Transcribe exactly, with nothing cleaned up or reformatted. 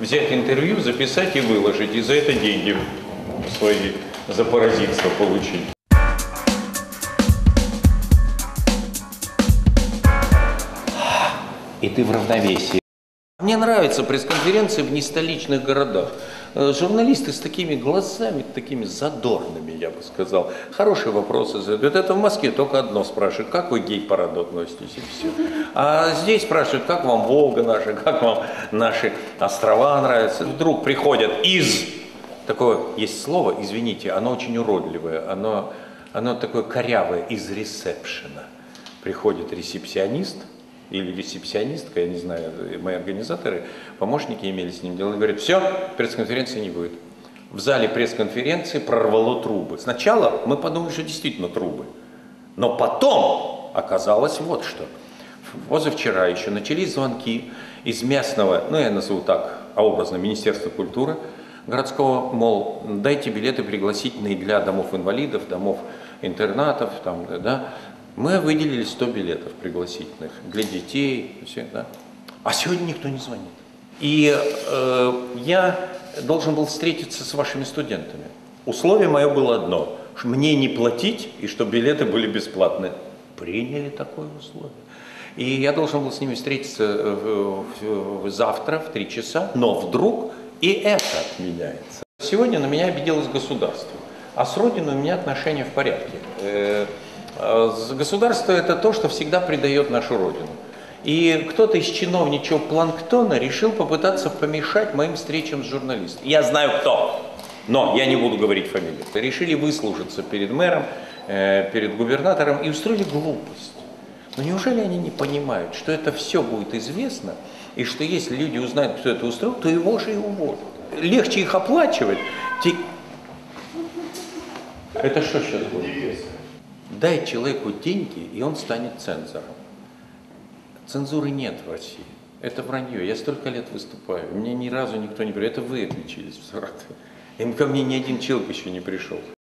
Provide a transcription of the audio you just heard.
взять интервью, записать и выложить, и за это деньги свои за паразитство получить. И ты в равновесии. Мне нравятся пресс-конференции в нестоличных городах. Журналисты с такими глазами, такими задорными, я бы сказал. Хорошие вопросы задают. Это в Москве только одно спрашивают: как вы к гей-параду относитесь, и все. А здесь спрашивают: как вам Волга наша, как вам наши острова нравятся. Вдруг приходят из... Такое есть слово, извините, оно очень уродливое, оно, оно такое корявое, из ресепшена. Приходит ресепсионист или ресепсионистка, я не знаю, мои организаторы, помощники имели с ним дело, и говорят: все, пресс-конференции не будет. В зале пресс-конференции прорвало трубы. Сначала мы подумали, что действительно трубы, но потом оказалось вот что. Позавчера еще начались звонки из местного, ну я назову так, а образно, Министерства культуры городского, мол, дайте билеты пригласительные для домов инвалидов, домов интернатов, там, да. Мы выделили сто билетов пригласительных для детей, все, да. А сегодня никто не звонит. И э, я должен был встретиться с вашими студентами. Условие мое было одно: мне не платить и чтобы билеты были бесплатные. Приняли такое условие. И я должен был с ними встретиться в, в, в, завтра в три часа, но вдруг и это отменяется. Сегодня на меня обиделось государство, а с Родиной у меня отношения в порядке. Государство — это то, что всегда предает нашу Родину. И кто-то из чиновничьего планктона решил попытаться помешать моим встречам с журналистами. Я знаю кто, но я не буду говорить фамилию. Решили выслужиться перед мэром, перед губернатором и устроили глупость. Но неужели они не понимают, что это все будет известно, и что если люди узнают, кто это устроил, то его же и уволят. Легче их оплачивать. Это что сейчас будет? Дай человеку деньги, и он станет цензором. Цензуры нет в России. Это вранье. Я столько лет выступаю. Мне ни разу никто не говорит: это вы отличились в Саратове. И ко мне ни один человек еще не пришел.